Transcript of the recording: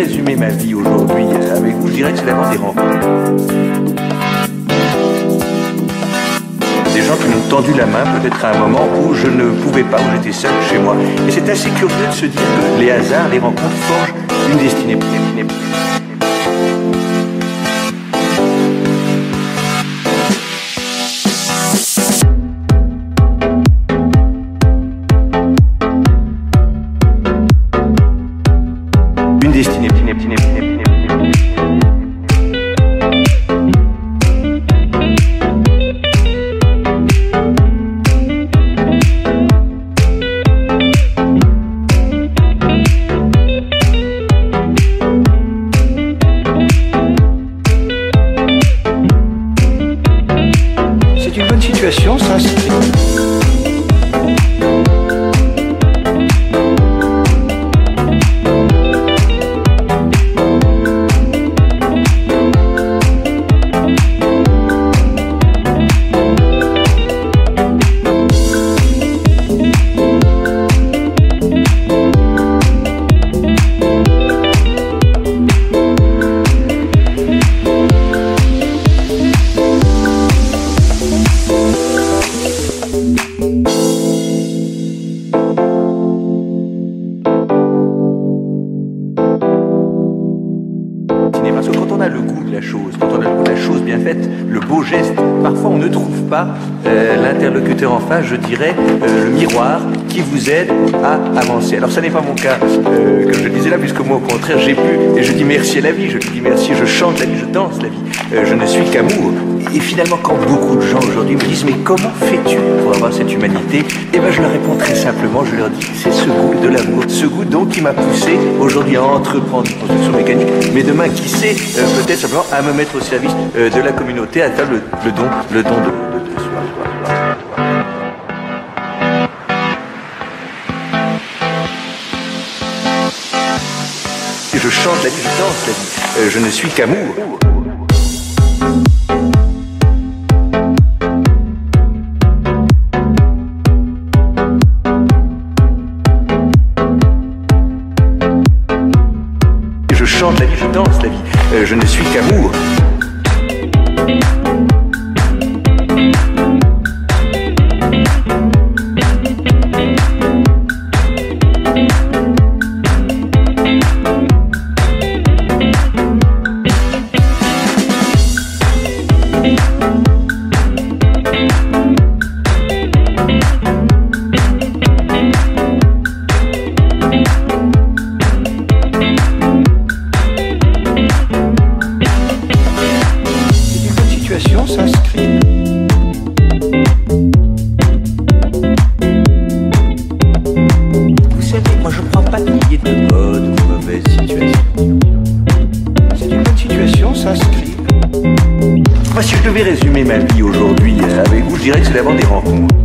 résumer ma vie aujourd'hui avec vous, je dirais que c'est d'abord des rencontres. Des gens qui m'ont tendu la main peut-être à un moment où je ne pouvais pas, où j'étais seul chez moi. Et c'est assez curieux de se dire que les hasards, les rencontres forgent une destinée. Une destinée. C'est une bonne situation, ça. Parce que quand on a le goût de la chose, quand on a le goût de la chose bien faite, le beau geste, parfois on ne trouve pas l'interlocuteur en face, je dirais, le miroir qui vous aide à avancer. Alors ça n'est pas mon cas, comme je le disais là, puisque moi au contraire j'ai pu, et je dis merci à la vie, je lui dis merci, je chante la vie, je danse la vie, je ne suis qu'amour. Et finalement quand beaucoup de gens aujourd'hui me disent mais comment fais-tu pour avoir cette humanité? Eh bien je leur réponds très simplement, je leur dis c'est ce goût de l'amour, ce goût donc qui m'a poussé aujourd'hui à entreprendre une construction mécanique, mais demain qui sait peut-être simplement à me mettre au service de la communauté, à faire le don de soi. Et je chante la vie, je danse la vie, je ne suis qu'amour. Je chante la vie, je danse la vie, je ne suis qu'amour. S'inscrit. Vous savez, moi je ne prends pas de milliers de bonnes ou mauvaises situations. C'est une bonne situation, s'inscrit. Moi, si je devais résumer ma vie aujourd'hui avec vous, je dirais que c'est d'abord des rencontres.